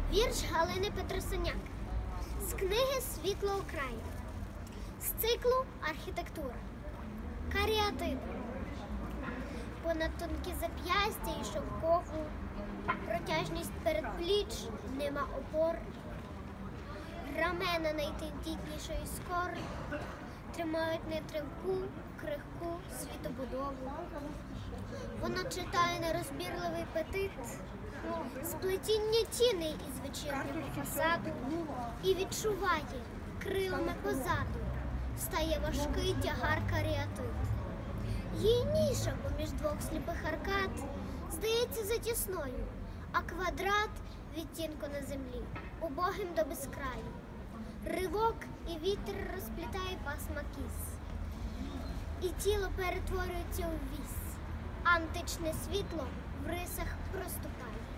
Вірш Галини Петросоняк з книги «Світло України», з циклу «Архітектура». Каріатида. Понад тонкі зап'ястя і шовкову, протяжність передпліч, нема опор. Рамена найтендітнішої скори тримають нетривку, крихку світобудову. Вона читає нерозбірливий петит, сплетіння тіней із вечірнього фасаду і відчуває крилами позаду, стає важкий тягар каріатид. Їй ніша поміж двох сліпих аркад здається затісною, а квадрат відтінку на землі, убогим до безкраю. Ривок і вітер розплітає пасма кіз, і тіло перетворюється у вісь. Античне світло в рисах проступає.